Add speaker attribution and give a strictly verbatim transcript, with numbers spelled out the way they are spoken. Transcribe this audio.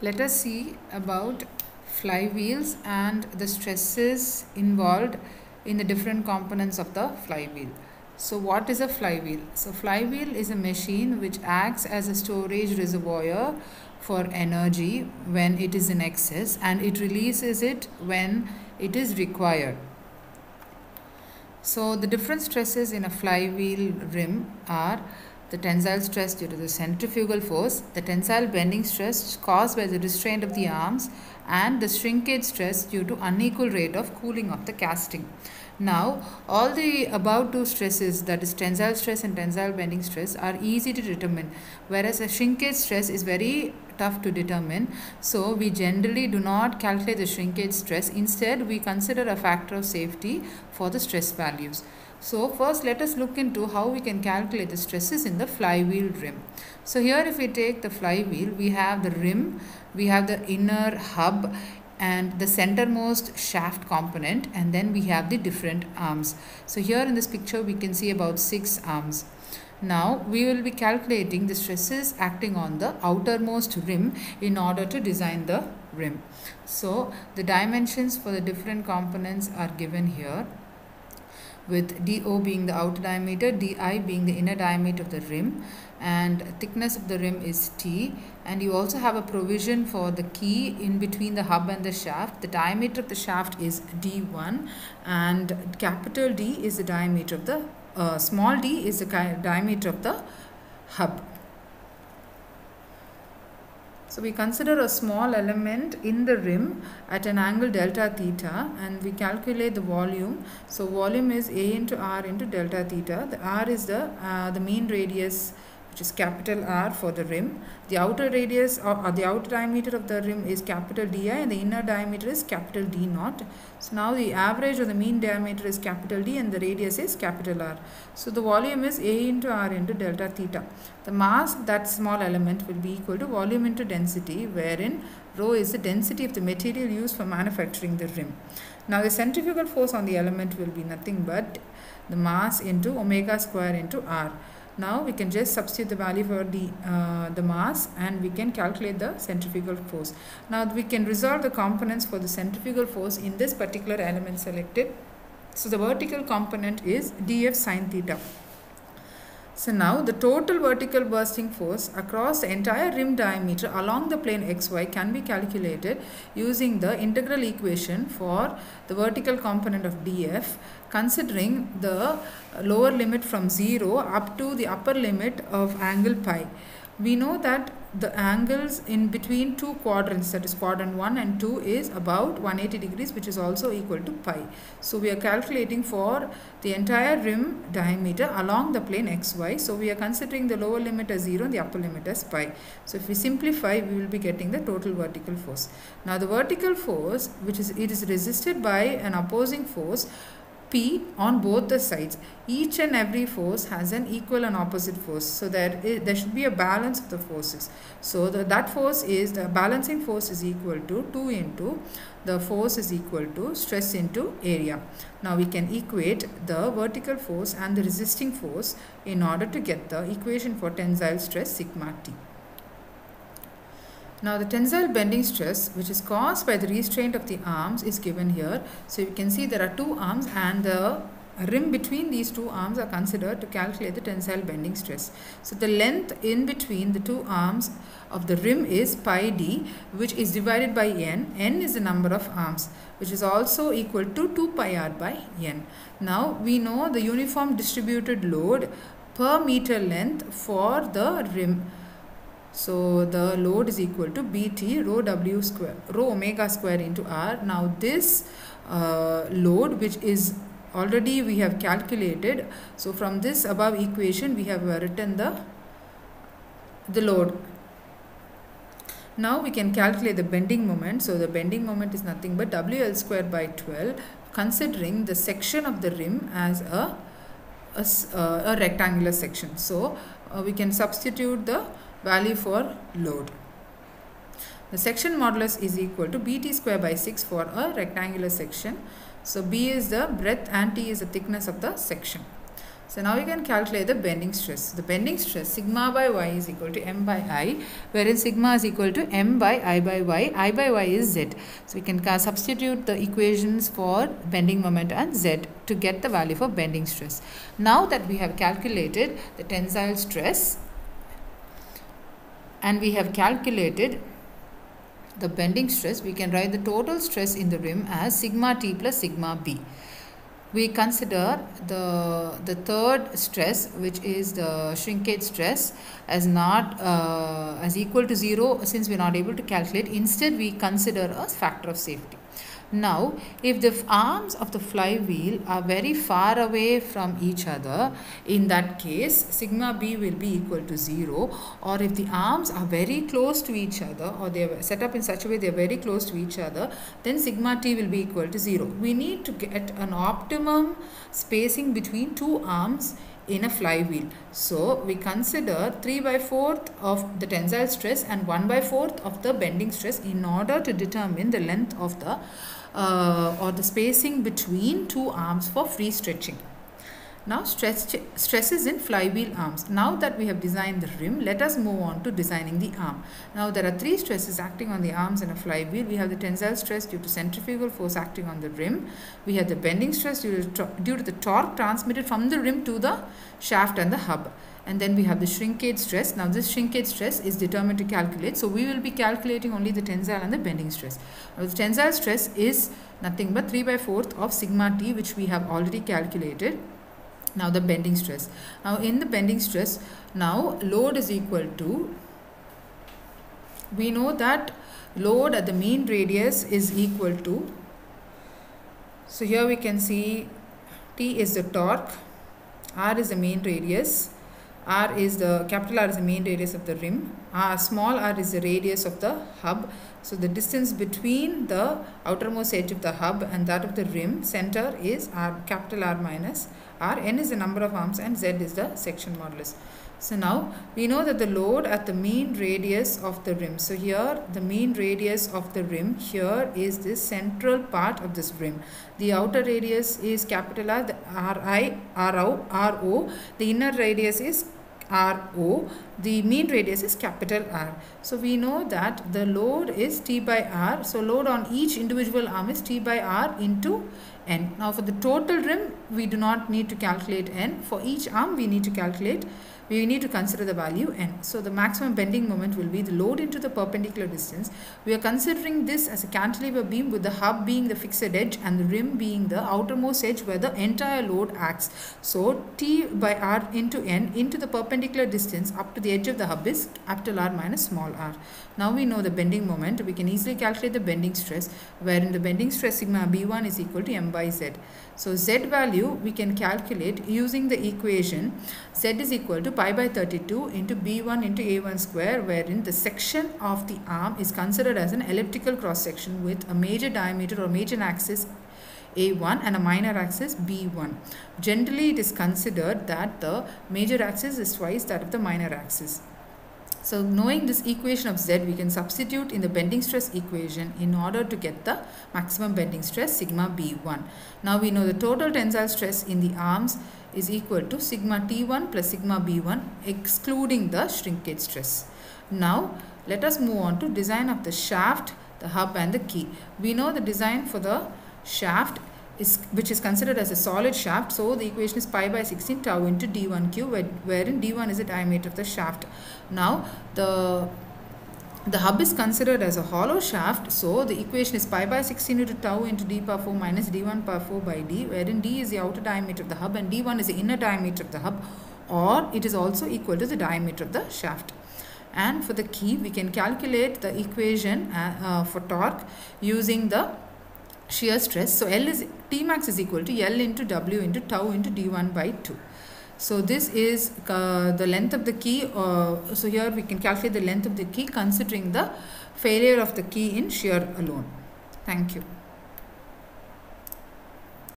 Speaker 1: Let us see about flywheels and the stresses involved in the different components of the flywheel. So what is a flywheel? So flywheel is a machine which acts as a storage reservoir for energy when it is in excess, and it releases it when it is required. So the different stresses in a flywheel rim are the tensile stress due to the centrifugal force, the tensile bending stress caused by the restraint of the arms, and the shrinkage stress due to unequal rate of cooling of the casting. Now, all the above two stresses, that is tensile stress and tensile bending stress, are easy to determine, whereas a shrinkage stress is very tough to determine. So we generally do not calculate the shrinkage stress. Instead, we consider a factor of safety for the stress values. So first let us look into how we can calculate the stresses in the flywheel rim. So here if we take the flywheel, we have the rim, we have the inner hub and the centermost shaft component, and then we have the different arms. So here in this picture we can see about six arms. Now we will be calculating the stresses acting on the outermost rim in order to design the rim. So the dimensions for the different components are given here, with D O being the outer diameter, D I being the inner diameter of the rim, and thickness of the rim is T. And you also have a provision for the key in between the hub and the shaft. The diameter of the shaft is D one, and capital D is the diameter of the uh, small d is the diameter of the hub. So we consider a small element in the rim at an angle delta theta, and we calculate the volume. So volume is A into R into delta theta. The R is the uh, the mean radius, which is capital R for the rim. The outer radius or, or the outer diameter of the rim is capital D I, and the inner diameter is capital D naught. So now the average of the mean diameter is capital D and the radius is capital R. So the volume is A into R into delta theta. The mass of that small element will be equal to volume into density, wherein rho is the density of the material used for manufacturing the rim. Now the centrifugal force on the element will be nothing but the mass into omega square into R. Now we can just substitute the value for the uh, the mass, and we can calculate the centrifugal force. Now we can resolve the components for the centrifugal force in this particular element selected. So the vertical component is dF sine theta. So now the total vertical bursting force across the entire rim diameter along the plane xy can be calculated using the integral equation for the vertical component of dF, considering the lower limit from zero up to the upper limit of angle pi. We know that the angles in between two quadrants, that is quadrant one and two, is about one hundred eighty degrees, which is also equal to pi. So we are calculating for the entire rim diameter along the plane xy. So we are considering the lower limit as zero and the upper limit as pi. So if we simplify, we will be getting the total vertical force. Now the vertical force, which is it is resisted by an opposing force P on both the sides. Each and every force has an equal and opposite force, so that there, there should be a balance of the forces. So the, that force is, the balancing force is equal to two into the force is equal to stress into area. Now we can equate the vertical force and the resisting force in order to get the equation for tensile stress sigma T. Now the tensile bending stress, which is caused by the restraint of the arms, is given here. So you can see there are two arms, and the rim between these two arms are considered to calculate the tensile bending stress. So the length in between the two arms of the rim is pi d, which is divided by n. N is the number of arms, which is also equal to two pi r by n. Now we know the uniform distributed load per meter length for the rim. So the load is equal to Bt rho w square, rho omega square into R. Now this uh, load, which is already we have calculated, so from this above equation we have uh, written the the load. Now we can calculate the bending moment. So the bending moment is nothing but W L square by twelve, considering the section of the rim as a a, uh, a rectangular section. So uh, we can substitute the value for load. The section modulus is equal to Bt square by six for a rectangular section. So B is the breadth and T is the thickness of the section. So now we can calculate the bending stress. The bending stress, sigma by y is equal to m by I, wherein sigma is equal to m by I by y. I by y is z. So we can substitute the equations for bending moment and z to get the value for bending stress. Now that we have calculated the tensile stress and we have calculated the bending stress, we can write the total stress in the rim as sigma t plus sigma b. We consider the the third stress, which is the shrinkage stress, as not uh, as equal to zero, since we are not able to calculate. Instead, we consider a factor of safety. Now, if the arms of the flywheel are very far away from each other, in that case, sigma b will be equal to zero. Or if the arms are very close to each other, or they are set up in such a way they are very close to each other, then sigma t will be equal to zero. We need to get an optimum spacing between two arms in a flywheel. So we consider three by fourth of the tensile stress and one by fourth of the bending stress in order to determine the length of the uh, or the spacing between two arms for free stretching. Now stress stresses in flywheel arms. Now that we have designed the rim, let us move on to designing the arm. Now there are three stresses acting on the arms in a flywheel. We have the tensile stress due to centrifugal force acting on the rim. We have the bending stress due to, due to the torque transmitted from the rim to the shaft and the hub. And then we have the shrinkage stress. Now this shrinkage stress is determined to calculate. So we will be calculating only the tensile and the bending stress. Now the tensile stress is nothing but three by fourth of sigma t, which we have already calculated. Now the bending stress. Now in the bending stress, now load is equal to, we know that load at the mean radius is equal to, so here we can see T is the torque, R is the mean radius, R is the, capital R is the main radius of the rim, R, small r is the radius of the hub. So the distance between the outermost edge of the hub and that of the rim center is R, capital R minus R. N is the number of arms and Z is the section modulus. So now we know that the load at the mean radius of the rim. So here the mean radius of the rim here is this central part of this rim. The outer radius is capital R, the R I, R O, R O. The inner radius is R O. The mean radius is capital R. So we know that the load is T by R. So load on each individual arm is T by R into N. Now for the total rim, we do not need to calculate N. For each arm, we need to calculate, we need to consider the value N. So the maximum bending moment will be the load into the perpendicular distance. We are considering this as a cantilever beam with the hub being the fixed edge and the rim being the outermost edge where the entire load acts. So T by R into N into the perpendicular distance up to the edge of the hub is capital R minus small r. Now we know the bending moment. We can easily calculate the bending stress, wherein the bending stress sigma B one is equal to m by z. So z value we can calculate using the equation z is equal to pi by thirty-two into b one into a one square, wherein the section of the arm is considered as an elliptical cross section with a major diameter or major axis A one and a minor axis B one. Generally it is considered that the major axis is twice that of the minor axis. So knowing this equation of Z, we can substitute in the bending stress equation in order to get the maximum bending stress sigma B one. Now we know the total tensile stress in the arms is equal to sigma T one plus sigma B one excluding the shrinkage stress. Now let us move on to design of the shaft, the hub and the key. We know the design for the shaft is, which is considered as a solid shaft. So the equation is pi by sixteen tau into d one q, where, wherein d one is the diameter of the shaft. Now the the hub is considered as a hollow shaft, so the equation is pi by sixteen into tau into d power four minus d one power four by d, wherein d is the outer diameter of the hub and d one is the inner diameter of the hub, or it is also equal to the diameter of the shaft. And for the key, we can calculate the equation uh, uh, for torque using the shear stress. So L is T max is equal to L into W into tau into d one by two. So this is uh, the length of the key. Uh, so here we can calculate the length of the key considering the failure of the key in shear alone. Thank you.